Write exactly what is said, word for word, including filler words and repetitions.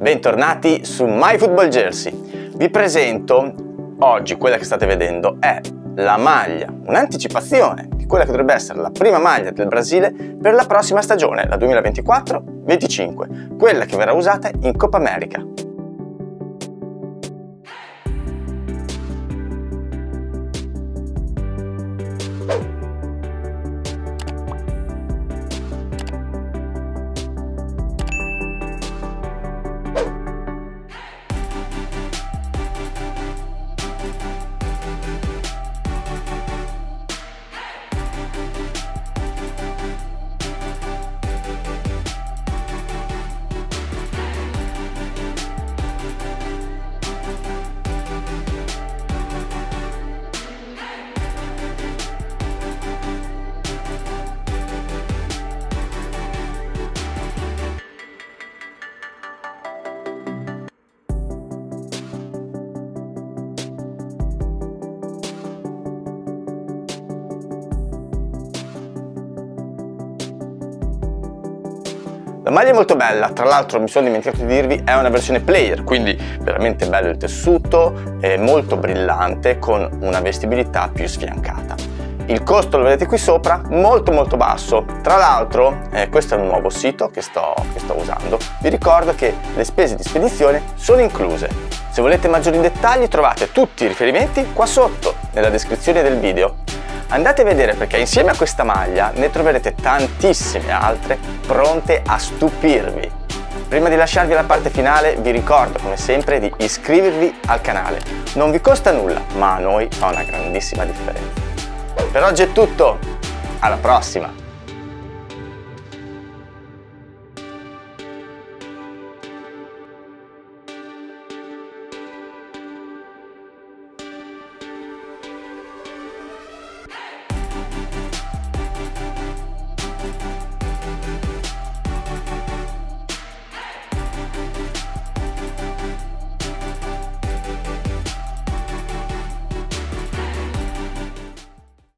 Bentornati su MyFootballJersey. Vi presento oggi quella che state vedendo, è la maglia, un'anticipazione di quella che dovrebbe essere la prima maglia del Brasile per la prossima stagione, la duemilaventiquattro venticinque, quella che verrà usata in Coppa America. La maglia è molto bella, tra l'altro mi sono dimenticato di dirvi, è una versione player, quindi veramente bello il tessuto, è molto brillante, con una vestibilità più sfiancata. Il costo lo vedete qui sopra, molto molto basso. Tra l'altro, eh, questo è un nuovo sito che sto, che sto usando, vi ricordo che le spese di spedizione sono incluse. Se volete maggiori dettagli trovate tutti i riferimenti qua sotto, nella descrizione del video. Andate a vedere perché insieme a questa maglia ne troverete tantissime altre pronte a stupirvi. Prima di lasciarvi alla parte finale vi ricordo come sempre di iscrivervi al canale. Non vi costa nulla, ma a noi fa una grandissima differenza. Per oggi è tutto, alla prossima!